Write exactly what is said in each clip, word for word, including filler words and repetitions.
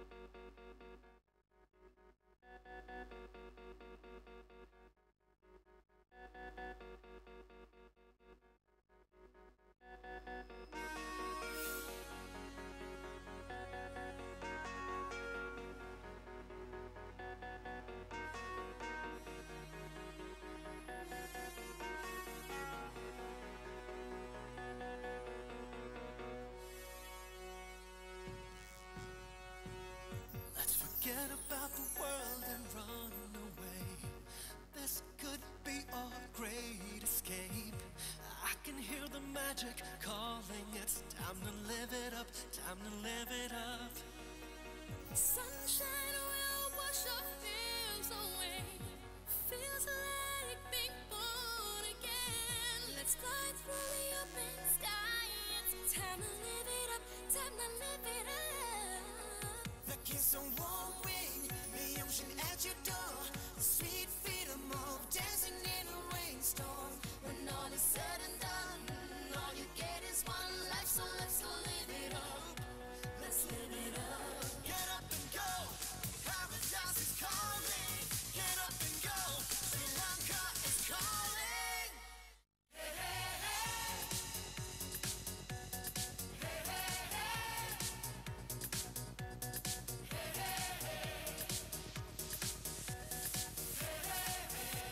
Forget about the world and run away. This could be our great escape. I can hear the magic calling. It's time to live it up, time to live it up. Sunshine will wash our fears away. Feels like being born again. Let's fly through the open sky. It's time to live it up, time to live it up. The kiss on warm wing, the ocean at your door. The sweet freedom of dancing in a rainstorm. When all is said and done, all you get is one life, so let's live it up. Let's live it up. Get up and go, paradise is calling. Get up and go, Sri Lanka is calling. Hey, hey, hey. Hey, hey, hey. Hey, hey, hey. Hey, hey, hey.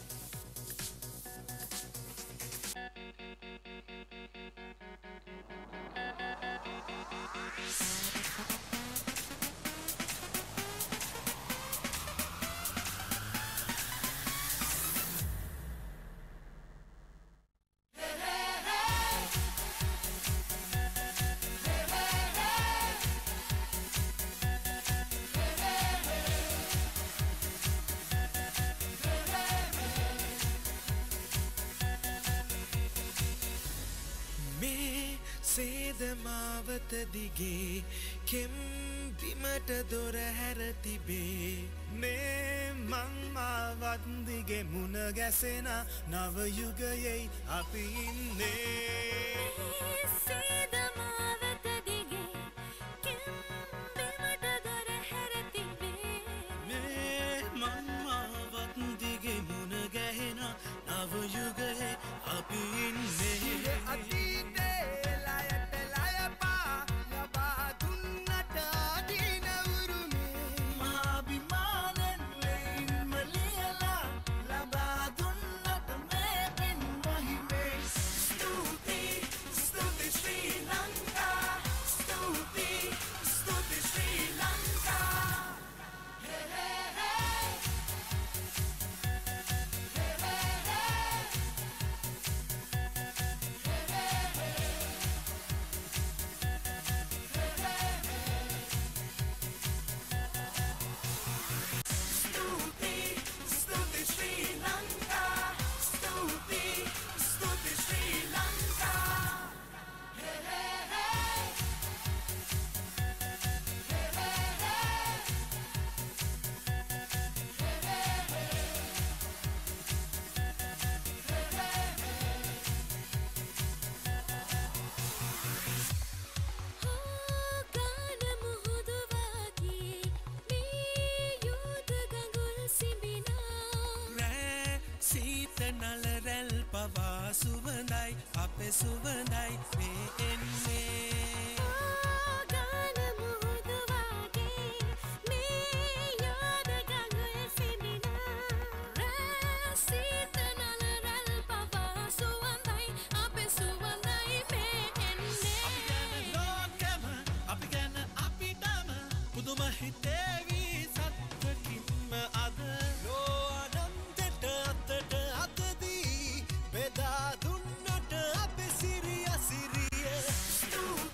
මේ සේදමාවත දිගේ කෙම් බිමට දොර හැර තිබේ මේ මං ආවත් දිගේ මුණ ගැසෙන නව යුගයේ අපි ඉන්නේ සේදමාවත දිගේ කෙම් බිමට දොර හැර තිබේ මේ මං ආවත් දිගේ මුණ ගැහෙන නව යුගයේ අපි ඉන්නේ අතීතේ ලයට ලයපා ලබා දුන්නට අදින උරුමේ මාබිමානෙන් ලෙයින්ම ලියලා ලබා දුන්නට මේ පින් මහිමේ ස්තුති ස්තුති ශ්‍රී ලංකා ස්තුති ස්තුති ශ්‍රී Lanka Hey, hey, hey. Hey, hey, hey. Hey, hey, hey. Hey, hey, hey. Stuti, Stuti Sri Lanka. Stuti, Stuti Sri Lanka. Hey, hey, hey. Hey, hey, hey. Hey, hey, hey. Hey, hey, hey. ගාන මුහුදු වාගේ මේ යුද ගඟුල් සිඹිනා රෑ සීත නල රැල් පවා සුවඳයි අපේ සුවඳයි මේ එන්නේ ගාන මුහුදු වාගේ මේ යුද ගඟුල් සිඹිනා රෑ සීත නල රැල් පවා සුවඳයි අපේ සුවඳයි මේ එන්නේ ලෝකෙම අපි ගැන අපිටම පුදුම හිතේවි සත්වකින්ම අද ලෝ අනන්තට අතට අතදී බෙදා දුන්නට අපේ සිරිය සිරිය ස්තුති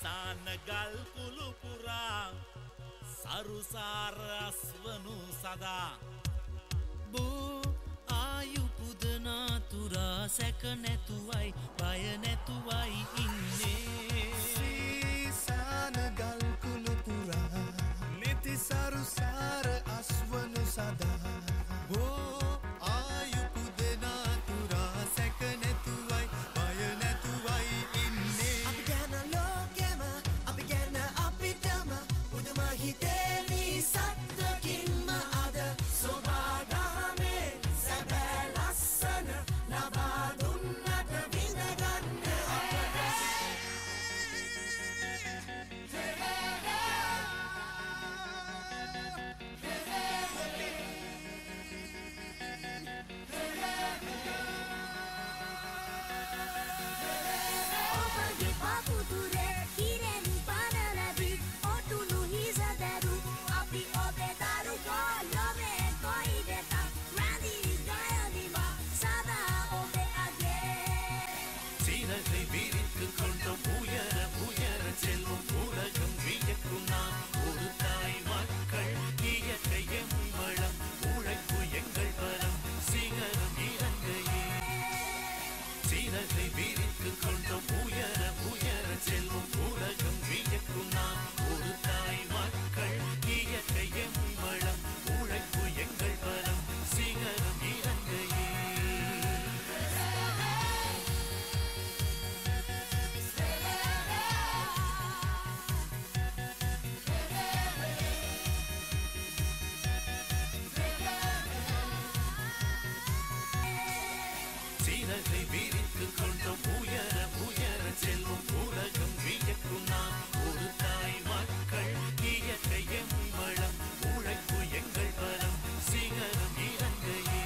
සානගල් කුළු පුරා සරුසාර අස්වනු සදා බෝ ආයු පුදනා තුරා සැක නැතුවයි බය නැතුවයි ඉන්නේ සීසානගල් කුළු පුරා නිති සරුසාර අස්වනු සදා බෝ ආයු පුදනා තුරා සැක නැතුවයි බය නැතුවයි ඉන්නේ අපි ගැන ලෝකෙම අපි ගැන අපිටම පුදුම හිතේවි සත්‍යකින්ම අද සෝබාගාමේ සැබෑ ලස්සන ලබා දුන්නට විඳගන්න ඔබගේ පපුතුරේ කිරෙන් පනලැබි ඔටුනු හිසදැරු අපි ඔබේ දරුකෝ ලොවේ කොයි දෙතක් රැඳී ගයනිවා සදා ඔබේ අගේ சீரகை விரித்து கொண்டோம் உயர உயர செல்லும் உலகம் வியக்கும் நாம் ஒரு தாய் மக்கள் இயற்கை எம் வளம் உழைப்பு எங்கள் பலம் சிகரம் இறங்கையே சீரகை விரித்து கொண்டோம் உயர உயர செல்லும் உலகம் வியக்கும் நாம் ஒரு தாய் மக்கள் இயற்கை எம் வளம் உழைப்பு எங்கள் பலம் சிகரம் இறங்கையே சீரகை விரித்து கொண்டோம் உயர உயர செல்லும் உலகம் வியக்கும் நாம் ஒரு தாய் மக்கள் இயற்கை எம் வளம் உழைப்பு எங்கள் பலம் சிகரம் இறங்கையே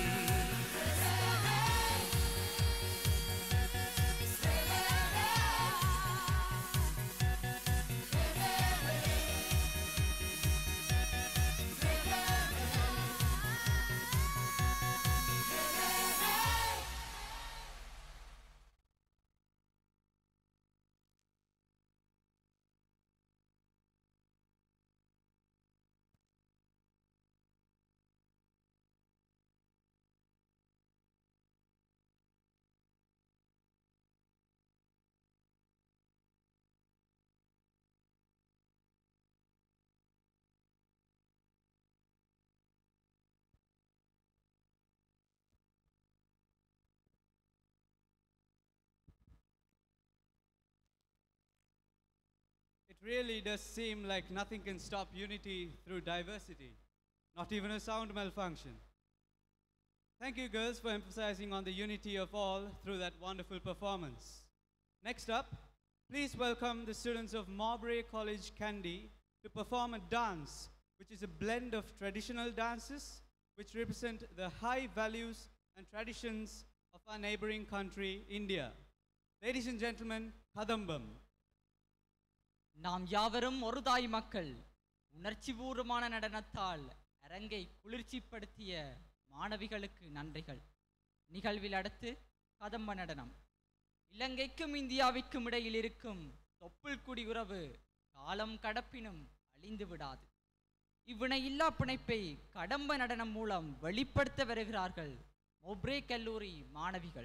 It really does seem like nothing can stop unity through diversity, not even a sound malfunction. Thank you, girls, for emphasizing on the unity of all through that wonderful performance. Next up, please welcome the students of Mowbray College, Kandy, to perform a dance which is a blend of traditional dances which represent the high values and traditions of our neighboring country, India. Ladies and gentlemen, Kadambam. நாம் யாவரும் ஒரு தாய் மக்கள் உணர்ச்சிபூர்வமான நடனத்தால் அரங்கை குளிர்ச்சிப்படுத்திய மாணவிகளுக்கு நன்றிகள். நிகழ்வில் அடுத்து கதம்ப நடனம். இலங்கைக்கும் இந்தியாவிற்கும் இடையில் இருக்கும் தொப்புள் குடி உறவு காலம் கடப்பினும் அழிந்து விடாது. இவ்வினையில்லா பிணைப்பை கடம்ப நடனம் மூலம் வெளிப்படுத்த வருகிறார்கள் மொப்ரே கல்லூரி மாணவிகள்.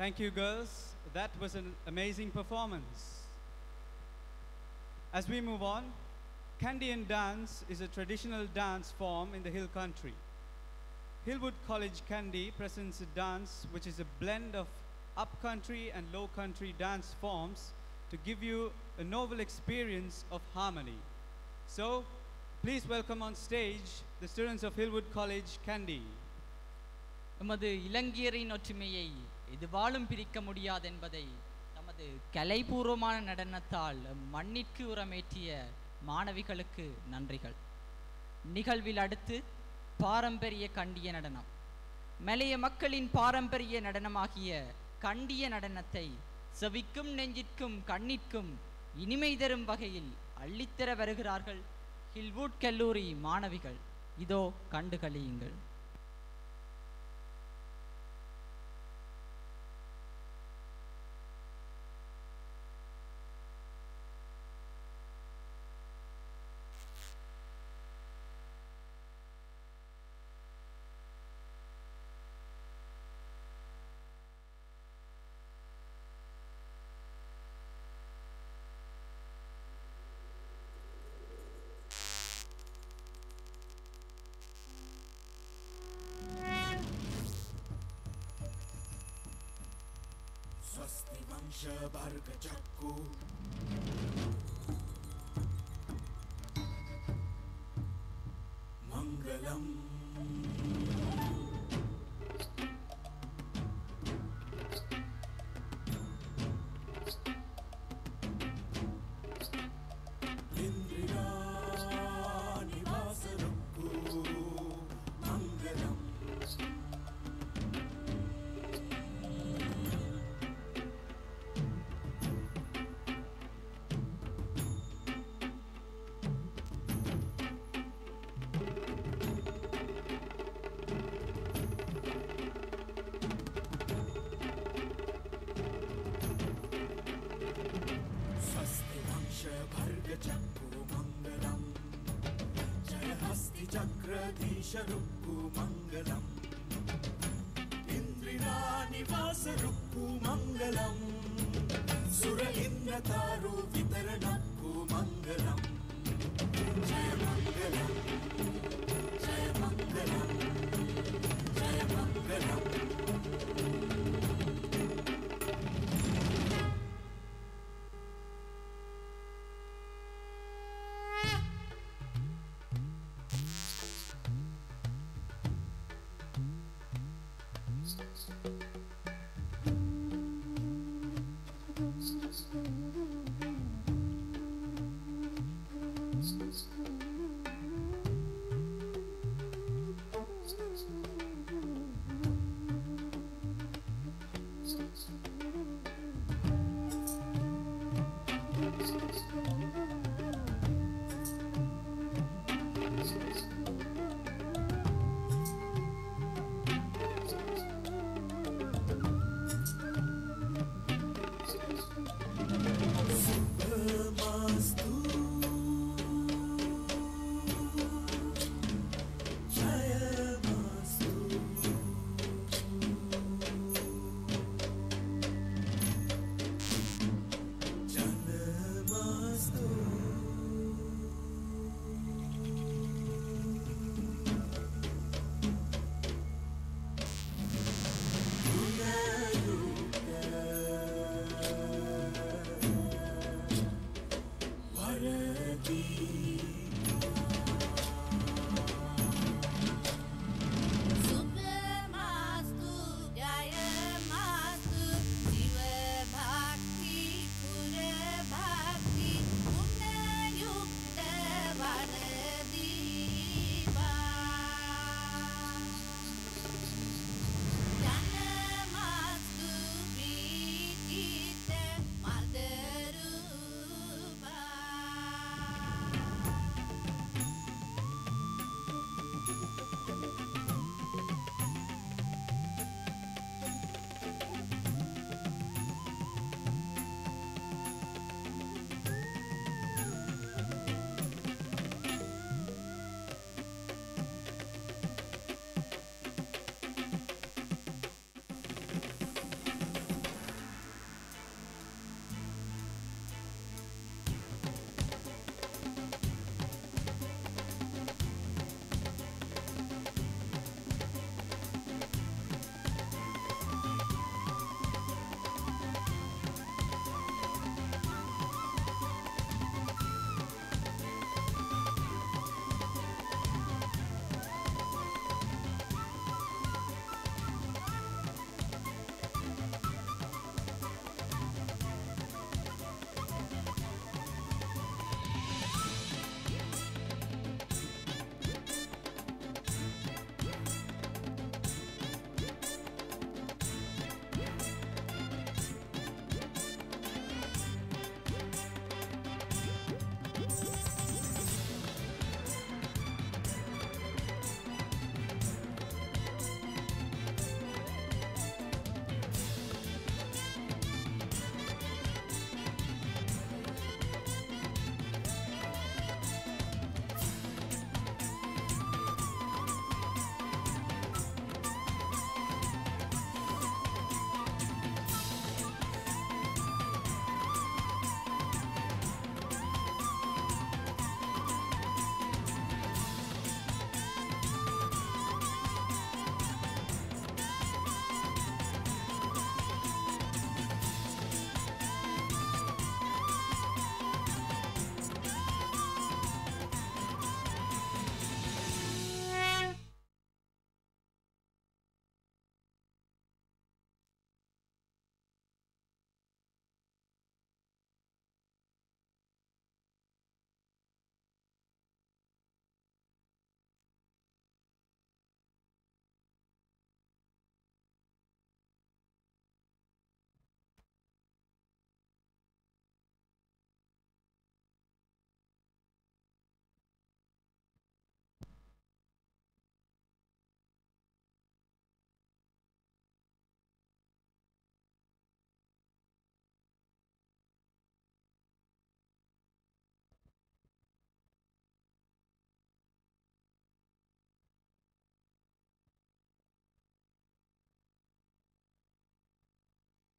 Thank you, girls. That was an amazing performance. As we move on, Kandyan dance is a traditional dance form in the Hill Country. Hillwood College Kandy presents a dance which is a blend of up-country and low-country dance forms to give you a novel experience of harmony. So, please welcome on stage the students of Hillwood College Kandy. நமது இலங்கையரின் ஒற்றுமையை எதுவாலும் பிரிக்க முடியாது என்பதை நமது கலைபூர்வமான நடனத்தால் மண்ணிற்கு உரமேற்றிய மாணவிகளுக்கு நன்றிகள். நிகழ்வில் அடுத்து பாரம்பரிய கண்டிய நடனம். மலைய மக்களின் பாரம்பரிய நடனமாகிய கண்டிய நடனத்தை செவிக்கும் நெஞ்சிற்கும் கண்ணிற்கும் இனிமை தரும் வகையில் அள்ளித்தர வருகிறார்கள் ஹில்வுட் கல்லூரி மாணவிகள். இதோ கண்டுகளியுங்கள். वर्ग चक्कू मंगलम इंद्रिया निवास रक्कू मंगलम चक्रधीशरुक्कु मंगलम इंद्रिया निवास रुक्कु मंगलम सुर इंद्र तारु वितरणक्कु मंगलम जय मंगलम जय मंगलम जय मंगलम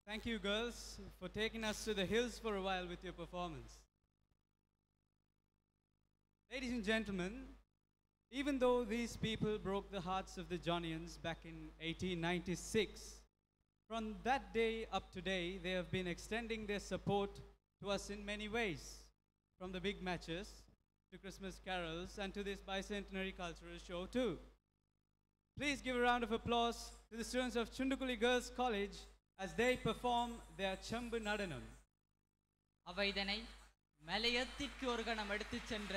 Thank you, girls, for taking us to the hills for a while with your performance. Ladies and gentlemen, even though these people broke the hearts of the Johnians back in eighteen ninety-six, from that day up to today, they have been extending their support to us in many ways, from the big matches to Christmas carols and to this bicentenary cultural show too. Please give a round of applause to the students of Chundukuli Girls College as they perform their Chambu Nadanam. அவை இதனை மலையத்திற்கு ஒரு கணம் எடுத்துச் சென்ற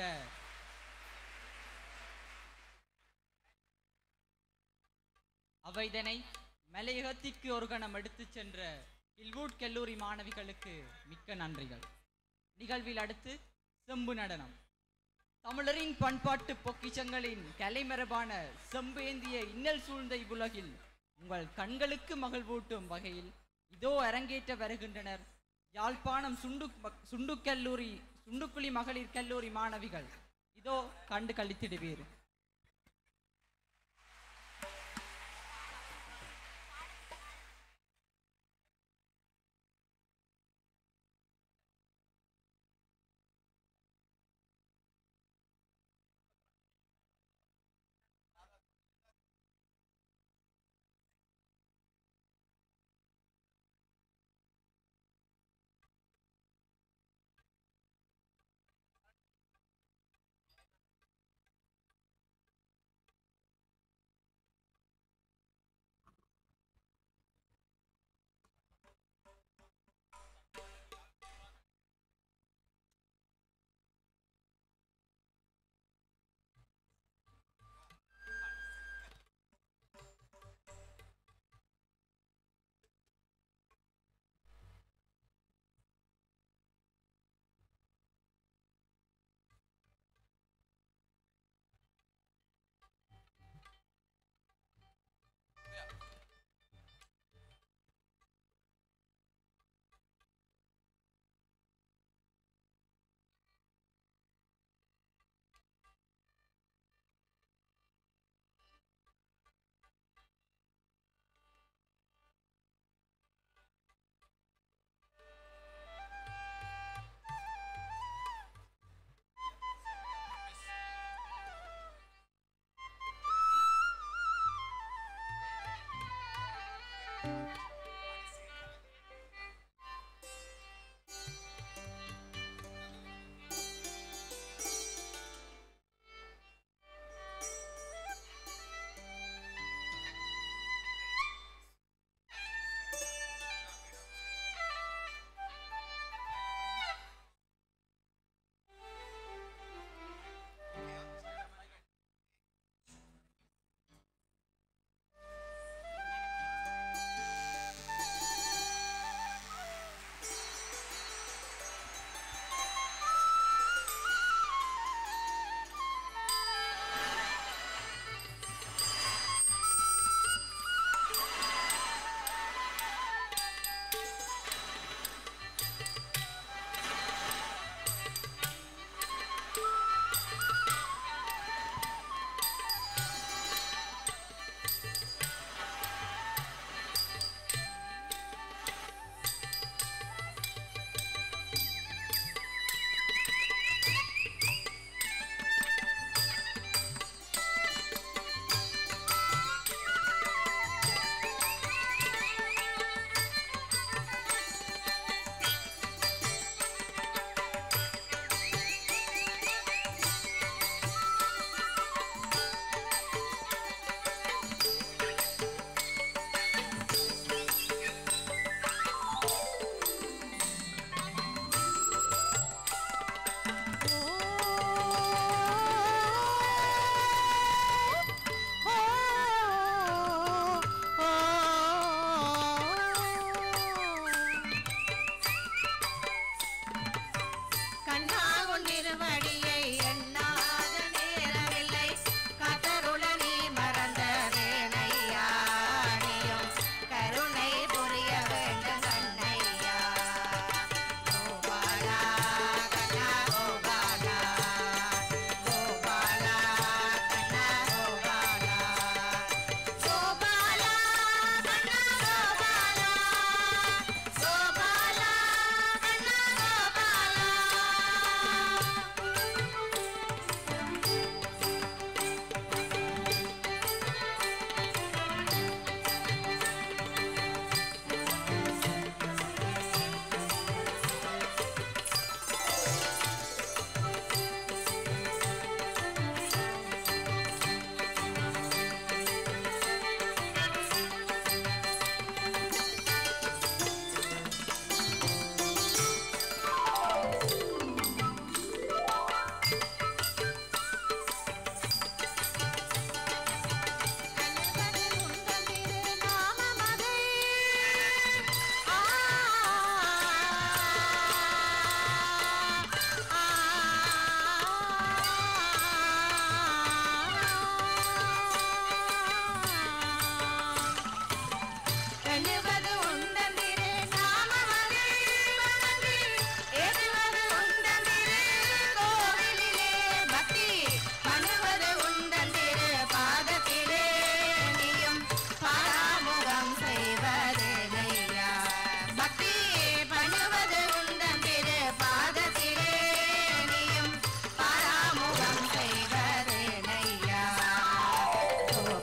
அவை இதனை மலையகத்திற்கு ஒரு கணம் எடுத்துச் சென்ற ஹில்வுட் கல்லூரி மாணவிகளுக்கு மிக்க நன்றிகள். நிகழ்வில் அடுத்து செம்பு நடனம். தமிழரின் பண்பாட்டு பொக்கிஷங்களின் கலைமரபான செம்பேந்திய இன்னல் சூழ்ந்த இவ்வுலகில் உங்கள் கண்களுக்கு மகிழ்வூட்டும் வகையில் இதோ அரங்கேற்ற வருகின்றனர் யாழ்ப்பாணம் சுண்டு சுண்டுக்கல்லூரி சுண்டுக்குழி மகளிர் கல்லூரி மாணவிகள். இதோ கண்டு கழித்திடுவீர்.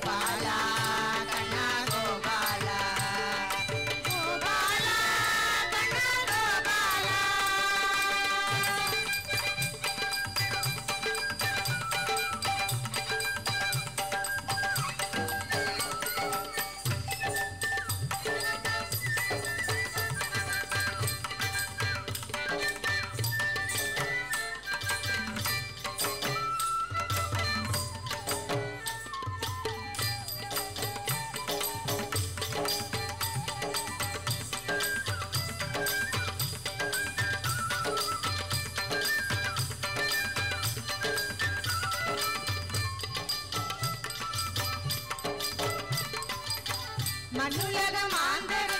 கோபாலா கண்ணா கோபாலா கோபாலா கண்ணா கோபாலா மண்ணுலக மாந்தர